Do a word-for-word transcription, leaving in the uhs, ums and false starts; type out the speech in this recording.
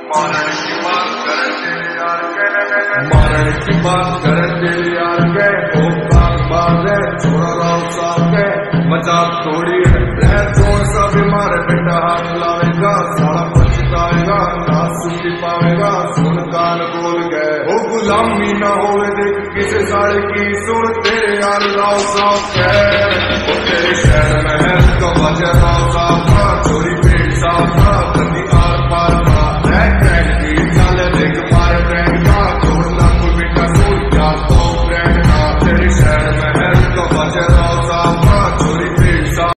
मारण की बात कर तेरे यार के, मारण की बात कर तेरे यार के, ओकार बात है छोड़ा राव साहब के, मजाक थोड़ी है रह जोर सा बीमार बेटा हाथ लावेगा, साला पछताएगा ना सुखी पावेगा, सुन कान बोल गए ओ गुलामी ना होवे देख किसे साले की, सुन तेरे यार राव साहब के, ओ तेरे शहर में है तो बजे राव साहब का चोरी